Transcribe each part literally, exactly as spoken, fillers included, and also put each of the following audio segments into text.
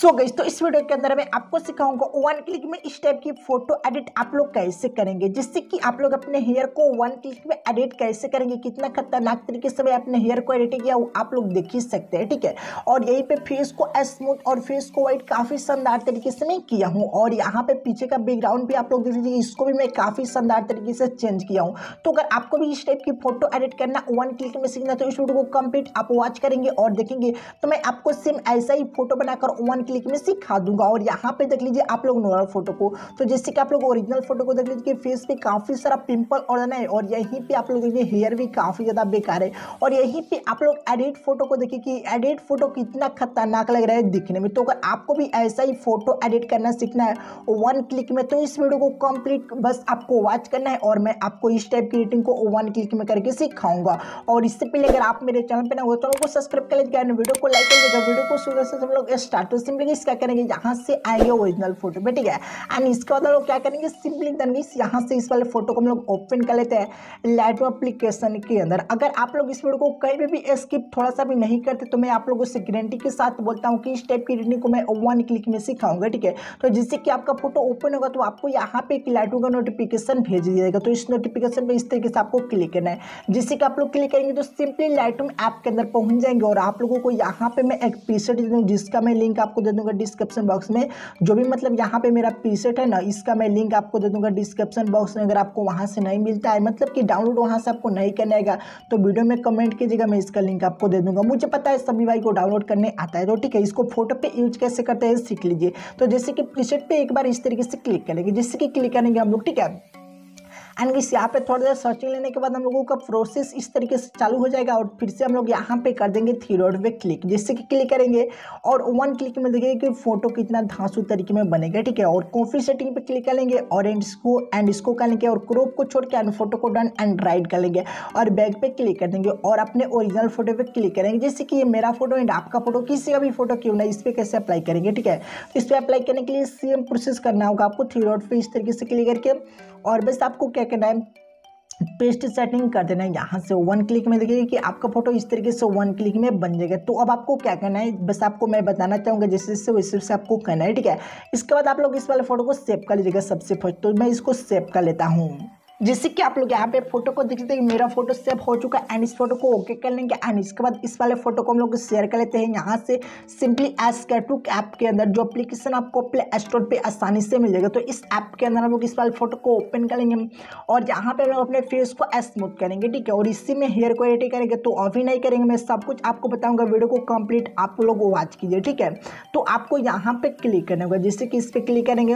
सो so guys, तो इस video के अंदर मैं आपको सिखाऊंगा वन क्लिक में इस टाइप की फोटो एडिट आप लोग कैसे करेंगे, जिससे कि आप लोग अपने हेयर को वन क्लिक में एडिट कैसे करेंगे। कितना खतरनाक तरीके से मैं अपने हेयर को एडिट किया वो आप लोग देख ही सकते हैं, ठीक है। और यहीं पे फेस को स्मूथ और फेस को वाइट काफी शानदार तरीके से मैं किया हूँ। और यहाँ पे पीछे का बैकग्राउंड भी आप लोग देख लीजिए, इसको भी मैं काफी शानदार तरीके से चेंज किया हूँ। तो अगर आपको भी इस टाइप की फोटो एडिट करना वन क्लिक में सीखना तो इस वीडियो को कंप्लीट आप वॉच करेंगे और देखेंगे तो मैं आपको सेम ऐसा ही फोटो बनाकर वन क्लिक में सिखा दूंगा। और यहाँ पे देख लीजिए आप लोग नॉर्मल फोटो को, तो जैसे कि आप लोग ओरिजिनल फोटो को देख लीजिए कि फेस पे काफी सारा पिंपल और है, और यहीं पे आप लोग देखिए हेयर भी काफी ज्यादा बेकार है। और यहीं पे आप लोग एडिट फोटो को देखिए कि एडिट फोटो कितना खतरनाक लग रहा है दिखने में। तो अगर आपको भी ऐसा ही फोटो एडिट करना सीखना है वन क्लिक में तो इस वीडियो को कंप्लीट बस आपको वॉच करना है और मैं आपको इस टाइप की एडिटिंग को वन क्लिक में करके सिखाऊंगा। और इससे पहले अगर आप मेरे चैनल पे ना हो तो चैनल को सब्सक्राइब कर लीजिएगा, वीडियो को लाइक करिएगा। वीडियो को शुरू से हम लोग स्टार्ट तो सिंपली इसका करेंगे, यहाँ से आएंगे ओरिजिनल फोटो पे, ठीक है। एंड इसके बाद लोग क्या करेंगे, सिंपली देन यहाँ से इस वाले फोटो को हम लोग ओपन कर लेते हैं लाइटरूम एप्लीकेशन के अंदर। अगर आप लोग इस वीडियो को कहीं पे भी स्किप थोड़ा सा भी नहीं करते तो मैं आप लोगों से गारंटी के साथ बोलता हूँ कि इस टाइप की एडिटिंग को मैं वन क्लिक में सिखाऊंगा, ठीक है। तो जिससे कि आपका फोटो ओपन होगा तो आपको यहाँ पे एक लाइटरूम का नोटिफिकेशन भेज दिया जाएगा। तो इस नोटिफिकेशन पे इस तरीके से आपको क्लिक करना है। जिससे कि आप लोग क्लिक करेंगे तो सिंपली लाइटरूम ऐप के अंदर पहुंच जाएंगे। और आप लोगों को यहाँ पे मैं एक प्रीसेट दे दूँ जिसका मैं लिंक आपको दे दूंगा डिस्क्रिप्शन बॉक्स में। जो भी मतलब यहाँ पे मेरा प्रीसेट है ना, इसका मैं लिंक आपको दे दूंगा डिस्क्रिप्शन बॉक्स में। अगर आपको वहाँ से नहीं मिलता है, मतलब कि डाउनलोड वहाँ से आपको नहीं करना है तो वीडियो में कमेंट कीजिएगा, मैं इसका लिंक आपको दे दूंगा। मुझे पता है सभी भाई को डाउनलोड करने आता है, तो ठीक है। इसको फोटो पे यूज कैसे करते हैं सीख लीजिए। तो जैसे कि प्रीसेट पे एक बार इस तरीके से क्लिक करेंगे, जिससे कि क्लिक करेंगे हम लोग, ठीक है। एंड इस यहाँ पे थोड़ी देर सर्चिंग लेने के बाद हम लोगों का प्रोसेस इस तरीके से चालू हो जाएगा। और फिर से हम लोग यहाँ पे कर देंगे थ्री डॉट पे क्लिक, जिससे कि क्लिक करेंगे और वन क्लिक में देखिए कि फोटो कितना धांसू तरीके में बनेगा, ठीक है। और कॉफी सेटिंग पे क्लिक करेंगे और एंड इसको एंड इसको कर लेंगे और क्रॉप को छोड़ के एंड फोटो को डन एंड राइट कर लेंगे और बैक पे क्लिक कर देंगे और अपने ओरिजिनल फोटो पे क्लिक करेंगे। जैसे कि ये मेरा फोटो एंड आपका फोटो, किसी का भी फोटो क्यों ना, इस पर कैसे अप्लाई करेंगे, ठीक है। तो इस पर अप्लाई करने के लिए सेम प्रोसेस करना होगा आपको। थ्री डॉट पे इस तरीके से क्लिक करके और बस आपको क्या करना है, पेस्ट सेटिंग कर देना है। यहाँ से वन क्लिक में देखिए कि आपका फोटो इस तरीके से वन क्लिक में बन जाएगा। तो अब आपको क्या करना है, बस आपको मैं बताना चाहूँगा जैसे जैसे वैसे वैसे आपको करना है, ठीक है। इसके बाद आप लोग इस वाले फोटो को सेव कर लीजिएगा सबसे फर्स्ट। तो मैं इसको सेव कर लेता हूँ। जिससे कि आप लोग यहाँ पे फोटो को देख सकते हैं मेरा फोटो सेव हो चुका है। एंड इस फोटो को ओके कर लेंगे एंड इसके बाद इस वाले फोटो को हम लोग शेयर कर लेते हैं। यहाँ से सिंपली स्केटबुक ऐप के अंदर जो एप्लीकेशन आपको प्ले स्टोर पे आसानी से मिल जाएगा, तो इस ऐप के अंदर हम लोग इस वाले फोटो को ओपन करेंगे और यहाँ पे हम लोग अपने फेस को स्मूथ करेंगे, ठीक है। और इसी में हेयर को एडिट करेंगे। तो अभी नहीं करेंगे, मैं सब कुछ आपको बताऊंगा, वीडियो को कंप्लीट आप लोग वॉच कीजिए, ठीक है। तो आपको यहाँ पे क्लिक करना होगा, जिससे कि इस पर क्लिक करेंगे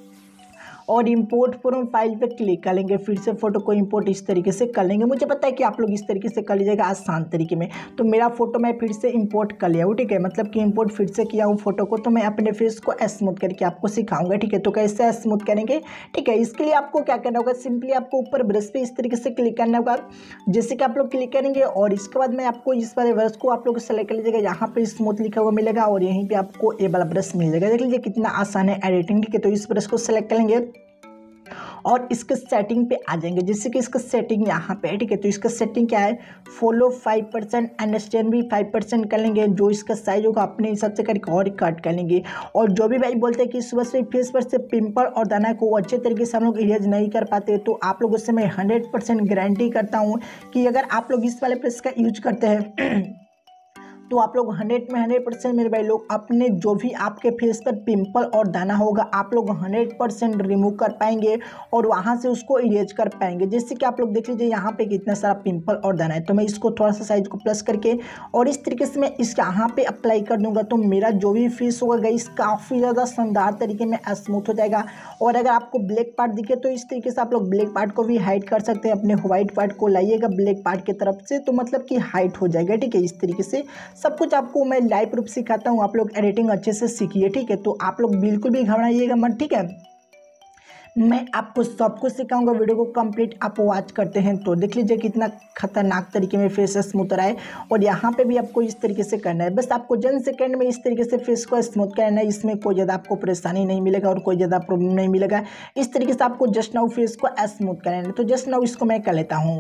और इंपोर्ट फ्रॉम फाइल पे क्लिक कर लेंगे। फिर से फोटो को इंपोर्ट इस तरीके से कर लेंगे। मुझे पता है कि आप लोग इस तरीके से कर लीजिएगा आसान तरीके में। तो मेरा फोटो मैं फिर से इंपोर्ट कर लिया हूँ, ठीक है। मतलब कि इंपोर्ट फिर से किया हूँ फोटो को। तो मैं अपने फेस को स्मूथ करके आपको सिखाऊंगा, ठीक है। तो कैसे स्मूथ करेंगे, ठीक है। इसके लिए आपको क्या करना होगा, सिंपली आपको ऊपर ब्रश पे इस तरीके से क्लिक करना होगा। जैसे कि आप लोग क्लिक करेंगे और इसके बाद मैं आपको इस वाले ब्रश को आप लोग सेलेक्ट कर लीजिएगा। यहाँ पे स्मूथ लिखा हुआ मिलेगा और यहीं पर आपको ये वाला ब्रश मिल जाएगा। देख लीजिए कितना आसान है एडिटिंग, ठीक है। तो इस ब्रश को सेलेक्ट करेंगे और इसके सेटिंग पे आ जाएंगे। जैसे कि इसका सेटिंग यहाँ पे है, ठीक है। तो इसका सेटिंग क्या है, फॉलो फाइव परसेंट अंडरस्टैंड भी फाइव परसेंट कर लेंगे। जो इसका साइज होगा अपने हिसाब से करके और कट कर लेंगे। और जो भी भाई बोलते हैं कि सुबह से फेस पर से पिंपल और दाना को अच्छे तरीके से हम लोग इरेज नहीं कर पाते, तो आप लोगों से मैं हंड्रेड परसेंट गारंटी करता हूँ कि अगर आप लोग इस वाले प्रेस का यूज करते हैं तो आप लोग हंड्रेड में हंड्रेड परसेंट मेरे भाई लोग अपने जो भी आपके फेस पर पिंपल और दाना होगा आप लोग हंड्रेड परसेंट रिमूव कर पाएंगे और वहाँ से उसको इरेज कर पाएंगे। जैसे कि आप लोग देख लीजिए यहाँ पे कितना सारा पिंपल और दाना है। तो मैं इसको थोड़ा सा साइज को प्लस करके और इस तरीके से मैं इस यहाँ पे अप्लाई कर दूंगा। तो मेरा जो भी फेस होगा गाइस काफ़ी ज़्यादा शानदार तरीके में स्मूथ हो जाएगा। और अगर आपको ब्लैक पार्ट दिखे तो इस तरीके से आप लोग ब्लैक पार्ट को भी हाइड कर सकते हैं। अपने व्हाइट पार्ट को लाइएगा ब्लैक पार्ट की तरफ से, तो मतलब कि हाइड हो जाएगा, ठीक है। इस तरीके से सब कुछ आपको मैं लाइव प्रूफ सिखाता हूँ, आप लोग एडिटिंग अच्छे से सीखिए, ठीक है। तो आप लोग बिल्कुल भी घबराइएगा मत, ठीक है। मैं आपको सब कुछ सिखाऊंगा, वीडियो को कंप्लीट आप वॉच करते हैं तो देख लीजिए कितना खतरनाक तरीके में फेस स्मूथ रहा है। और यहाँ पे भी आपको इस तरीके से करना है। बस आपको जन सेकंड में इस तरीके से फेस को स्मूथ करना है। इसमें कोई ज़्यादा आपको परेशानी नहीं मिलेगा और कोई ज़्यादा प्रॉब्लम नहीं मिलेगा। इस तरीके से आपको जस्ट नाउ फेस को स्मूथ करना है। तो जस्ट नाउ इसको मैं कर लेता हूँ।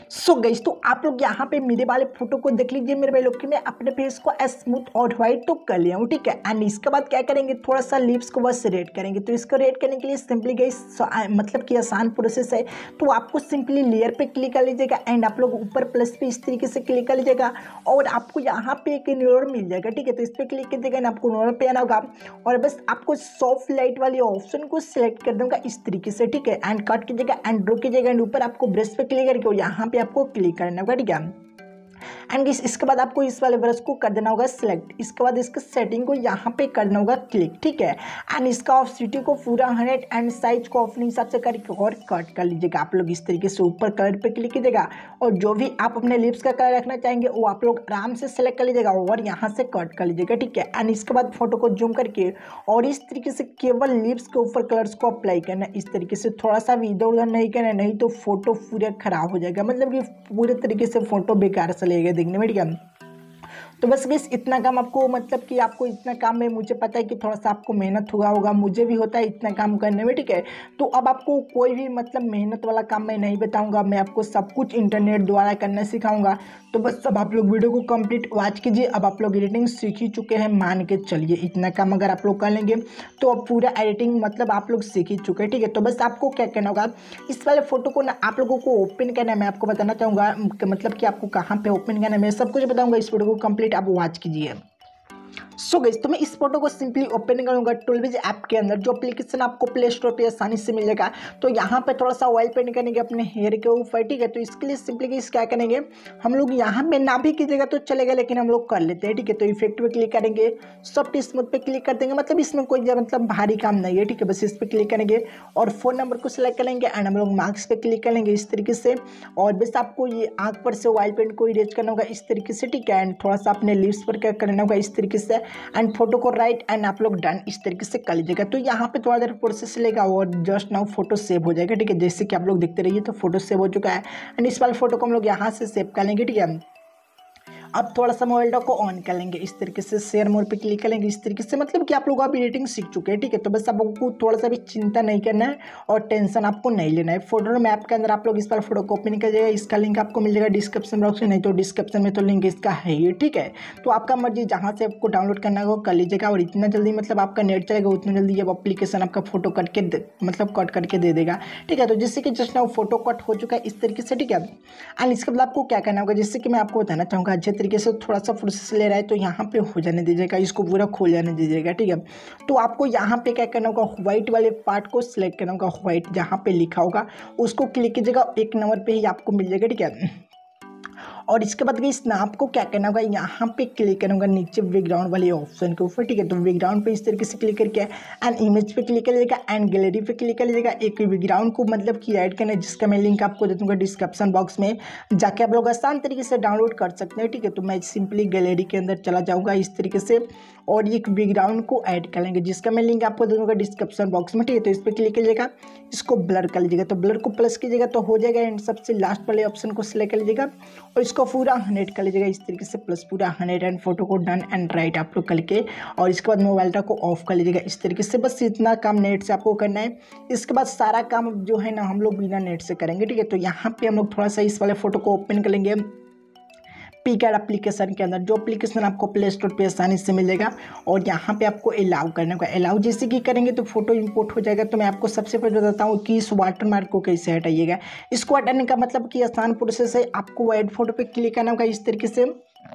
सो गाइस तो आप लोग यहाँ पे मेरे वाले फोटो को देख लीजिए मेरे भाई लोग कि मैं अपने फेस को स्मूथ और व्हाइट तो कर लिया हूँ, ठीक है। एंड इसके बाद क्या करेंगे, थोड़ा सा लिप्स को बस रेड करेंगे। तो इसको रेड करने के लिए सिंपली गाइस मतलब कि आसान प्रोसेस है। तो आपको सिंपली लेयर पे क्लिक कर लीजिएगा एंड आप लोग ऊपर प्लस पे इस तरीके से क्लिक कर लीजिएगा और आपको यहाँ पे एक नोर मिल जाएगा, ठीक है। तो इस पर क्लिक कीजिएगा एंड आपको नोर पे आना होगा और बस आपको सॉफ्ट लाइट वाले ऑप्शन को सिलेक्ट कर दूंगा इस तरीके से, ठीक है। एंड कट कीजिएगा एंड ड्रॉ कीजिएगा एंड ऊपर आपको ब्रश पे क्लिक करके यहाँ पे आपको क्लिक करना होगा, ठीक है। एंड इस इसके बाद आपको इस वाले ब्रश को कर देना होगा सिलेक्ट। इसके बाद इसके सेटिंग को यहाँ पे करना होगा क्लिक, ठीक है। एंड इसका ऑप्सिटी को पूरा हंड्रेड एंड साइज को अपने हिसाब से करके और कट कर लीजिएगा आप लोग इस तरीके से। ऊपर कलर पे क्लिक कीजिएगा और जो भी आप अपने लिप्स का कलर रखना चाहेंगे वो आप लोग आराम से सेलेक्ट कर लीजिएगा और यहाँ से कट कर लीजिएगा, ठीक है। एंड इसके बाद फोटो को जूम करके और इस तरीके से केवल लिप्स के ऊपर कलर्स को अप्लाई करना है इस तरीके से। थोड़ा सा भी इधर उधर नहीं करना, नहीं तो फोटो पूरा खराब हो जाएगा, मतलब कि पूरे तरीके से फोटो बेकार से लगेगा देखने में, ठीक है। तो बस बस इतना काम आपको, मतलब कि आपको इतना काम में मुझे पता है कि थोड़ा सा आपको मेहनत हुआ होगा, मुझे भी होता है इतना काम करने में, ठीक है। तो अब आपको कोई भी मतलब मेहनत वाला काम मैं नहीं बताऊंगा, मैं आपको सब कुछ इंटरनेट द्वारा करना सिखाऊंगा। तो बस अब आप लोग वीडियो को कंप्लीट वॉच कीजिए। अब आप लोग एडिटिंग सीख ही चुके हैं, मान के चलिए इतना काम अगर आप लोग कर लेंगे तो अब पूरा एडिटिंग मतलब आप लोग सीख ही चुके हैं, ठीक है। तो बस आपको क्या करना होगा, इस वाले फोटो को ना आप लोगों को ओपन करना है। मैं आपको बताना चाहूँगा मतलब कि आपको कहाँ पे ओपन करना है, मैं सब कुछ बताऊँगा। इस वीडियो को कंप्लीट आप वॉच कीजिए। सो गाइस तो मैं इस फोटो को सिंपली ओपन करूंगा टूलविज ऐप के अंदर, जो एप्लीकेशन आपको प्ले स्टोर पे आसानी से मिल जाएगा। तो यहाँ पे थोड़ा सा ऑयल पेंट करेंगे अपने हेयर के ऊपर, ठीक है। तो इसके लिए सिंपली इस क्या करेंगे, हम लोग यहाँ पे ना भी कीजिएगा तो चलेगा, लेकिन हम लोग कर लेते हैं, ठीक है। तो इफेक्ट पे क्लिक करेंगे, सॉफ्ट स्मूथ पे क्लिक कर देंगे, मतलब इसमें कोई मतलब भारी काम नहीं है, ठीक है। बस इस पर क्लिक करेंगे और फोन नंबर को सिलेक्ट करेंगे एंड हम लोग मार्क्स पे क्लिक करेंगे इस तरीके से। और बस आपको ये आँख पर से ऑयल पेंट को इरेज करना होगा इस तरीके से, ठीक है। एंड थोड़ा सा अपने लिप्स पर क्या करना होगा इस तरीके से एंड फोटो को राइट एंड आप लोग डन इस तरीके से कर लीजिएगा। तो यहाँ पे थोड़ा देर प्रोसेस लेगा और जस्ट नाउ फोटो सेव हो जाएगा, ठीक है। जैसे कि आप लोग देखते रहिए तो फोटो सेव हो चुका है एंड इस वाले फोटो को हम लोग यहाँ से सेव कर लेंगे, ठीक है। अब थोड़ा सा मोबाइल को ऑन कर लेंगे इस तरीके से, शेयर मोड पे क्लिक करेंगे इस तरीके से, मतलब कि आप लोग आप एडिटिंग सीख चुके हैं, ठीक है। तो बस आपको थोड़ा सा भी चिंता नहीं करना है और टेंशन आपको नहीं लेना है। फोटो मैप के अंदर आप लोग इस पर फोटो को ओपन करिएगा, इसका लिंक आपको मिल जाएगा डिस्क्रिप्शन बॉक्स में, नहीं तो डिस्क्रिप्शन में तो लिंक इसका है ही, ठीक है। तो आपका मर्जी जहाँ से आपको डाउनलोड करना होगा कर लीजिएगा और इतना जल्दी मतलब आपका नेट चलेगा उतना जल्दी अब एप्लीकेशन आपका फोटो कट के मतलब कट करके दे देगा, ठीक है। तो जिससे कि जस्ट ना फोटो कट हो चुका है इस तरीके से, ठीक है। एंड इसके बाद आपको क्या करना होगा, जैसे कि मैं आपको बताना चाहूँगा अच्छे तरीके से, थोड़ा सा प्रोसेस ले रहा है तो यहाँ पे हो जाने दीजिएगा, इसको पूरा खोल जाने दीजिएगा, ठीक है। तो आपको यहाँ पे क्या करना होगा, व्हाइट वाले पार्ट को सिलेक्ट करना होगा, व्हाइट जहाँ पे लिखा होगा उसको क्लिक कीजिएगा, एक नंबर पे ही आपको मिल जाएगा, ठीक है। और इसके बाद इस नाप को क्या करना होगा, यहाँ पे क्लिक करना होगा नीचे बैकग्राउंड वाले ऑप्शन के ऊपर, ठीक है। तो बैकग्राउंड पे इस तरीके से क्लिक करके एंड इमेज पे क्लिक कर लीजिएगा एंड गैलरी पे क्लिक कर लीजिएगा। एक बैकग्राउंड को मतलब कि ऐड करना है जिसका मैं लिंक आपको दे दूँगा डिस्क्रिप्शन बॉक्स में, जाके आप लोग आसान तरीके से डाउनलोड कर सकते हैं, ठीक है। तो मैं सिंपली गैलरी के अंदर चला जाऊँगा इस तरीके से और एक बैकग्राउंड को ऐड कर लेंगे जिसका मैं लिंक आपको दे दूँगा डिस्क्रिप्शन बॉक्स में, ठीक है। तो इस पर क्लिक कीजिएगा, इसको ब्लर कर लीजिएगा, तो ब्लर को प्लस कीजिएगा तो हो जाएगा एंड सबसे लास्ट वाले ऑप्शन को सिलेक्ट कर लीजिएगा और इसको पूरा हंड्रेड कर लीजिएगा इस तरीके से, प्लस पूरा हंड्रेड एंड फोटो को डन एंड राइट आप लोग करके और इसके बाद मोबाइल को ऑफ कर लीजिएगा इस तरीके से। बस इतना काम नेट से आपको करना है। इसके बाद सारा काम जो है ना हम लोग बिना नेट से करेंगे, ठीक है। तो यहाँ पे हम लोग थोड़ा सा इस वाले फोटो को ओपन कर लेंगे पिकैड एप्लीकेशन के अंदर, जो एप्लीकेशन आपको प्ले स्टोर पे आसानी से मिलेगा और यहाँ पे आपको अलाउ करने का, अलाउ जैसे कि करेंगे तो फोटो इंपोर्ट हो जाएगा। तो मैं आपको सबसे पहले बताता हूँ कि इस वाटरमार्क को कैसे हटाइएगा। इसको हटाने का मतलब कि आसान प्रोसेस है, आपको ऐड फोटो पे क्लिक करना होगा इस तरीके से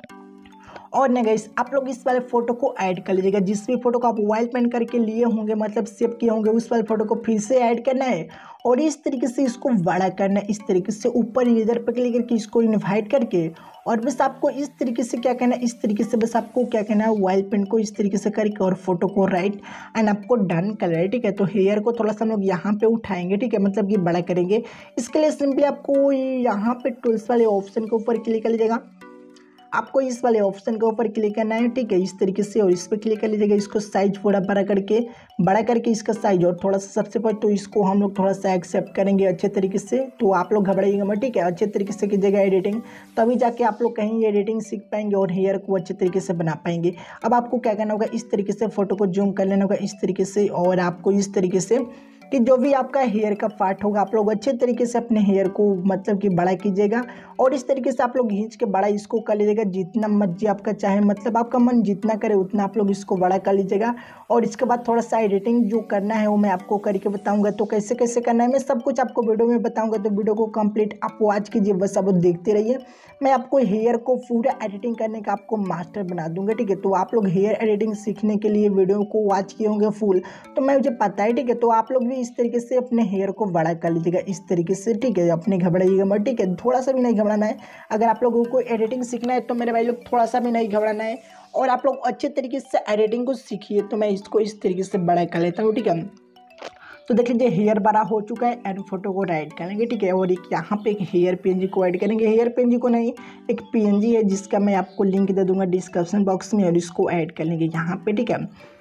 और ना गाइस आप लोग इस वाले फोटो को ऐड कर लीजिएगा। जिस भी फोटो को आप ऑयल पेंट करके लिए होंगे मतलब सेव किए होंगे उस वाले फोटो को फिर से ऐड करना है और इस तरीके से इसको बड़ा करना है इस तरीके से, ऊपर इधर पर क्लिक करके इसको इन्वाइट करके और बस आपको इस तरीके से क्या करना है, इस तरीके से बस आपको क्या करना है ऑयल पेंट को इस तरीके से करके और फोटो को राइट एंड आपको डन कर है, ठीक है। तो हेयर को थोड़ा सा हम लोग यहाँ पे उठाएंगे, ठीक है, मतलब कि बड़ा करेंगे। इसके लिए सिंपली आपको यहाँ पे टूल्स वाले ऑप्शन के ऊपर क्लिक कर लीजिएगा, आपको इस वाले ऑप्शन के ऊपर क्लिक करना है, ठीक है, इस तरीके से और इस पर क्लिक कर लीजिएगा। इसको साइज थोड़ा बड़ा करके बड़ा करके इसका साइज और थोड़ा सा सबसे पहले तो इसको हम लोग थोड़ा सा एक्सेप्ट करेंगे अच्छे तरीके से। तो आप लोग घबराइएगा मत, ठीक है, अच्छे तरीके से कीजिएगा एडिटिंग, तभी जाके आप लोग कहीं एडिटिंग सीख पाएंगे और हेयर को अच्छे तरीके से बना पाएंगे। अब आपको क्या करना होगा, इस तरीके से फोटो को जूम कर लेना होगा इस तरीके से और आपको इस तरीके से कि जो भी आपका हेयर का पार्ट होगा आप लोग अच्छे तरीके से अपने हेयर को मतलब कि बड़ा कीजिएगा और इस तरीके से आप लोग खींच के बड़ा इसको कर लीजिएगा जितना मर्जी आपका चाहे, मतलब आपका मन जितना करे उतना आप लोग इसको बड़ा कर लीजिएगा। और इसके बाद थोड़ा सा एडिटिंग जो करना है वो मैं आपको करके बताऊंगा। तो कैसे कैसे करना है मैं सब कुछ आपको वीडियो में बताऊंगा, तो वीडियो को कंप्लीट आप वॉच कीजिए, बस आप देखते रहिए। मैं आपको हेयर को पूरा एडिटिंग करने का आपको मास्टर बना दूंगा, ठीक है। तो आप लोग हेयर एडिटिंग सीखने के लिए वीडियो को वॉच किए होंगे फुल, तो मैं मुझे पता है, ठीक है। तो आप लोग भी इस तरीके से अपने हेयर को बड़ा कर लीजिएगा इस तरीके से, ठीक है। अपने घबराइएगा मत, ठीक है, थोड़ा सा भी नहीं घबराना है। अगर आप लोगों को एडिटिंग सीखना है तो मेरे भाई लोग थोड़ा सा भी नहीं घबराना है और आप लोग अच्छे तरीके से एडिटिंग को सीखिए। तो मैं इसको इस तरीके से बड़ा कर लेता हूँ, ठीक है। तो देख लीजिए हेयर बड़ा हो चुका है एंड फोटो को ऐड करेंगे, ठीक है। और एक यहाँ पे एक हेयर पीएनजी को ऐड करेंगे, हेयर पीएनजी को नहीं, एक पीएनजी है जिसका मैं आपको लिंक दे दूंगा डिस्क्रिप्शन बॉक्स में, और इसको ऐड कर लेंगे यहाँ पे, ठीक है।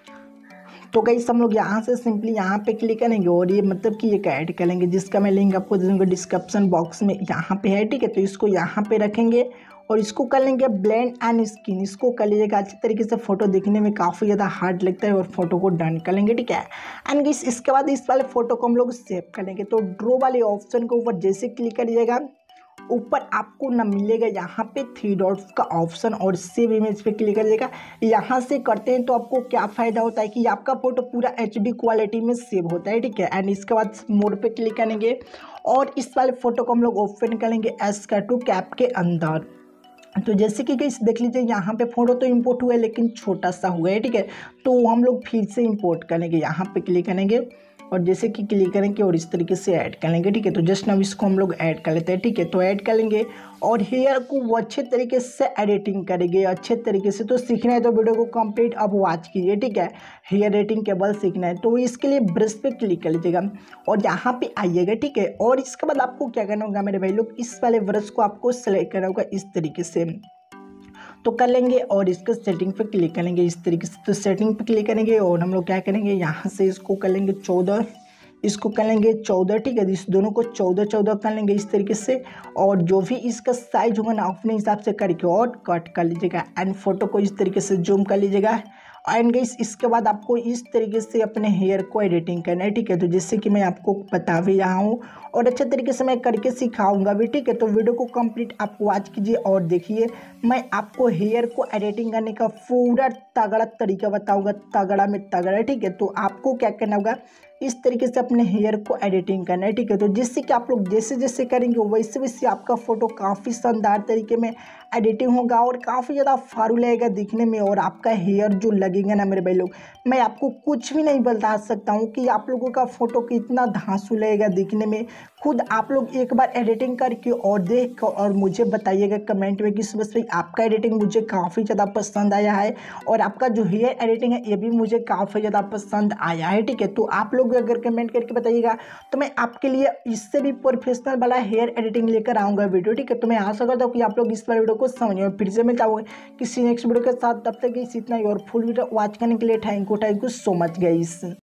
तो गाइस हम लोग यहाँ से सिंपली यहाँ पे क्लिक करेंगे और ये मतलब कि एक ऐड करेंगे जिसका मैं लिंक आपको दे दूँगा डिस्क्रिप्शन बॉक्स में, यहाँ पे है, ठीक है। तो इसको यहाँ पे रखेंगे और इसको कर लेंगे ब्लेंड एंड स्किन, इसको कर लीजिएगा अच्छी तरीके से। फोटो देखने में काफ़ी ज़्यादा हार्ड लगता है और फोटो को डन कर लेंगे, ठीक है। एंड गाइस इसके बाद इस वाले फोटो को हम लोग सेव कर लेंगे। तो ड्रॉ वाले ऑप्शन के ऊपर जैसे क्लिक करिएगा ऊपर आपको ना मिलेगा यहाँ पे थ्री डॉट्स का ऑप्शन और सेव इमेज पे क्लिक करिएगा। यहाँ से करते हैं तो आपको क्या फ़ायदा होता है कि आपका फोटो पूरा एच डी क्वालिटी में सेव होता है, ठीक है। एंड इसके बाद मोड पे क्लिक करेंगे और इस वाले फोटो को हम लोग ओपन करेंगे एस का टू कैप के अंदर। तो जैसे कि गाइस देख लीजिए यहाँ पे फोटो तो इंपोर्ट हुआ है लेकिन छोटा सा हुआ है, ठीक है। तो हम लोग फिर से इंपोर्ट करेंगे, यहाँ पे क्लिक करेंगे और जैसे कि क्लिक करेंगे और इस तरीके से ऐड कर लेंगे, ठीक है। तो जस्ट नाउ इसको हम लोग ऐड कर लेते हैं, ठीक है। तो ऐड कर लेंगे और हेयर को वो अच्छे तरीके से एडिटिंग करेंगे अच्छे तरीके से। तो सीखना है तो वीडियो को कंप्लीट अब वॉच कीजिए, ठीक है। हेयर एडिटिंग केवल सीखना है तो इसके लिए ब्रश पे क्लिक कर लीजिएगा और यहाँ पे आइएगा, ठीक है। और इसके बाद आपको क्या करना होगा मेरे भाई लोग, इस वाले ब्रश को आपको सेलेक्ट करना होगा इस तरीके से, तो कर लेंगे और इसके सेटिंग पे क्लिक करेंगे इस तरीके से। तो सेटिंग पे क्लिक करेंगे और हम लोग क्या करेंगे यहाँ से इसको कर लेंगे चौदह, इसको कर लेंगे चौदह, ठीक है। इस दोनों को चौदह चौदह कर लेंगे इस तरीके से। और जो भी इसका साइज होगा ना अपने हिसाब से करके और कट कर लीजिएगा एंड फोटो को इस तरीके से जूम कर लीजिएगा। एंड गाइस इसके बाद आपको इस तरीके से अपने हेयर को एडिटिंग करना है, ठीक है। तो जैसे कि मैं आपको बता भी रहा हूँ और अच्छे तरीके से मैं करके सिखाऊंगा भी, ठीक है। तो वीडियो को कंप्लीट आप वॉच कीजिए और देखिए मैं आपको हेयर को एडिटिंग करने का पूरा तगड़ा तरीका बताऊंगा, तगड़ा में तगड़ा, ठीक है। तो आपको क्या करना होगा इस तरीके से अपने हेयर को एडिटिंग करना है, ठीक है। तो जिससे कि आप लोग जैसे जैसे करेंगे वैसे वैसे आपका फोटो काफ़ी शानदार तरीके में एडिटिंग होगा और काफ़ी ज़्यादा फारू लगेगा दिखने में। और आपका हेयर जो लगेगा ना मेरे भाई लोग, मैं आपको कुछ भी नहीं बता सकता हूँ कि आप लोगों का फोटो कितना धांसू लगेगा दिखने में। खुद आप लोग एक बार एडिटिंग करके और देख और मुझे बताइएगा कमेंट में कि सुबह से आपका एडिटिंग मुझे काफ़ी ज़्यादा पसंद आया है और आपका जो हेयर एडिटिंग है ये भी मुझे काफ़ी ज़्यादा पसंद आया है, ठीक है। तो आप लोग अगर कमेंट करके बताइएगा तो मैं आपके लिए इससे भी प्रोफेशनल वाला हेयर एडिटिंग लेकर आऊँगा वीडियो, ठीक है। तो मैं आशा करता हूँ कि आप लोग इस वाले वीडियो को समझिए। फिर से मैं चाहूँगा किसी नेक्स्ट वीडियो के साथ, तब तक इस इतना ही और फुल वीडियो वॉच करने के लिए thank you thank you so much guys.